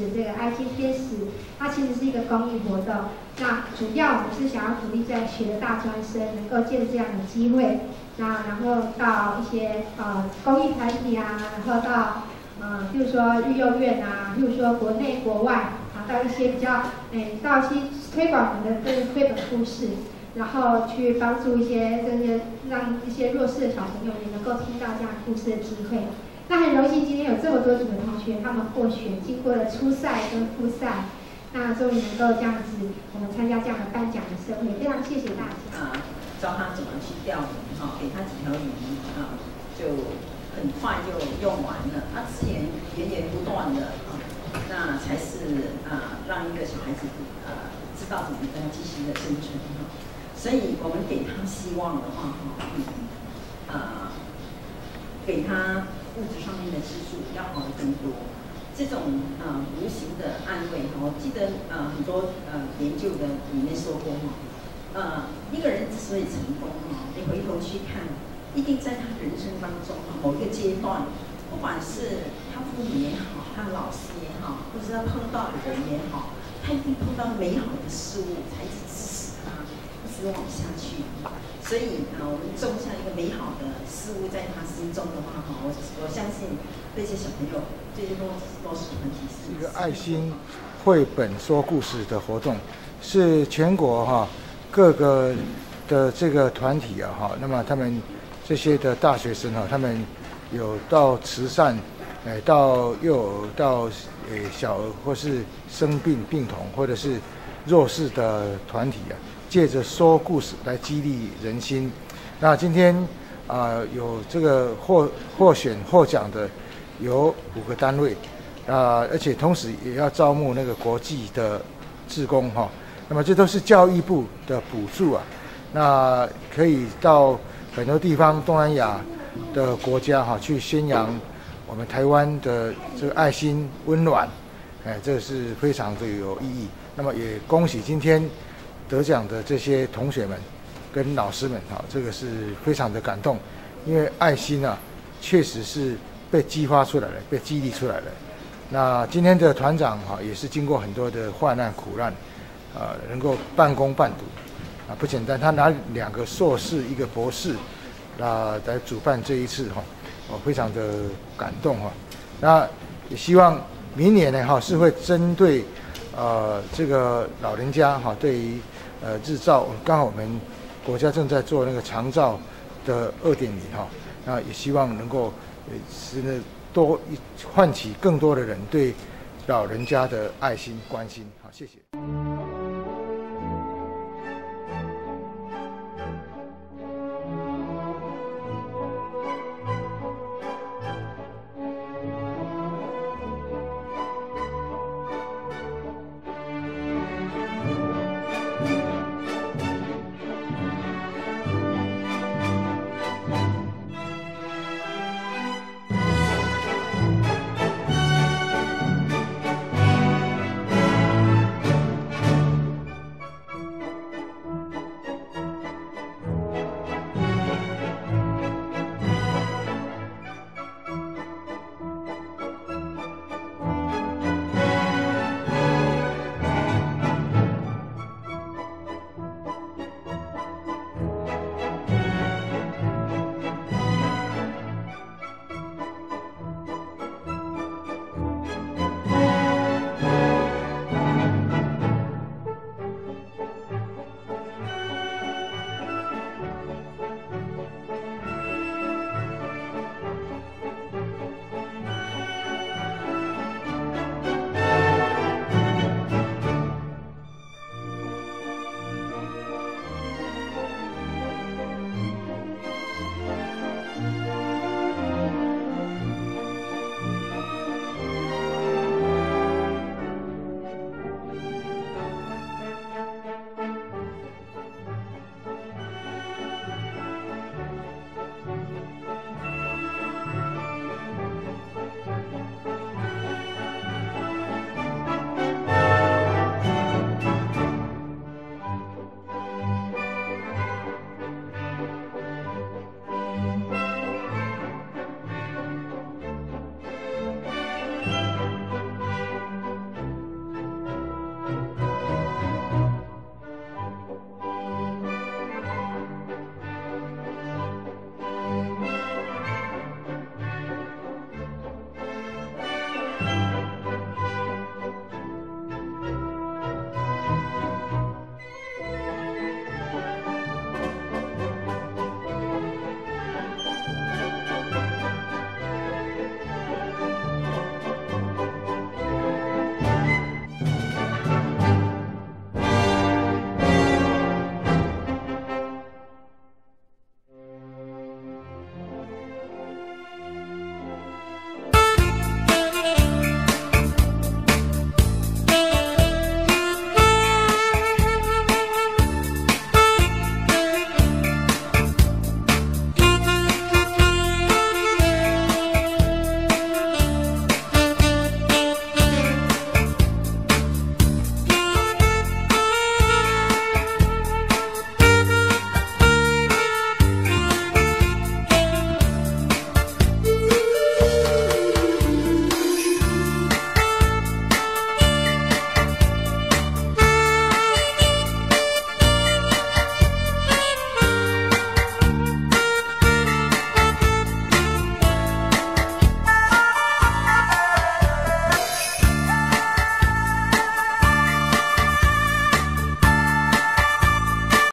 这个爱心天使，它其实是一个公益活动。那主要我们是想要鼓励在学的大专生能够借着这样的机会，然后到一些公益团体啊，然后到比如说育幼院啊，比如说国内国外到一些比较到一些推广我们的这个绘本故事。然后去帮助一些让一些弱势的小朋友也能够听到这样故事的机会。那很荣幸今天有这么多组的同学，他们获选，经过了初赛跟复赛，那终于能够这样子，我们参加这样的颁奖的盛会，非常谢谢大家。 教他怎么去钓鱼给他几条鱼就很快就用完了。资源源源不断的那才是让一个小孩子知道怎么跟继续的生存所以我们给他希望的话，给他物质上面的支柱要好的更多。这种无形的安慰我记得很多研究的里面说过一个人之所以成功你回头去看，一定在他人生当中某一个阶段，不管是他父母也好，他老师也好，或者是他碰到的人也好，他一定碰到美好的事物才支持他一直往下去。所以我们种下一个美好的事物在他心中的话我相信这些小朋友这些都是很提示。 一个爱心绘本说故事的活动，是全国各个的这个团体那么他们这些的大学生他们有到慈善，又有到小儿或是生病病童或者是弱势的团体借着说故事来激励人心。那今天有这个获选获奖的有5个单位而且同时也要招募那个国际的志工那么这都是教育部的补助那可以到很多地方东南亚的国家去宣扬我们台湾的这个爱心温暖，这是非常的有意义。那么也恭喜今天得奖的这些同学们跟老师们这个是非常的感动，因为爱心确实是被激发出来了，被激励出来了。那今天的团长也是经过很多的患难苦难能够半工半读不简单，他拿2个硕士1个博士来主办这一次我非常的感动那也希望明年呢是会针对这个老人家对于日照，刚好我们国家正在做那个长照的2.0那也希望能够多唤起更多的人对老人家的爱心关心。好，谢谢。